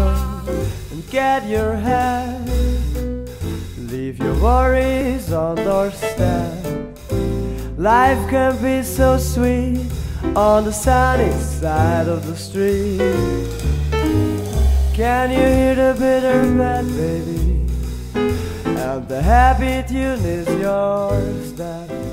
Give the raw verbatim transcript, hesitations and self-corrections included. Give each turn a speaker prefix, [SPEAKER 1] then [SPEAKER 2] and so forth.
[SPEAKER 1] home and get your hat. Leave your worries on doorstep. Life can be so sweet on the sunny side of the street. Can you hear the bitter bed, baby? And the happy tune is yours. That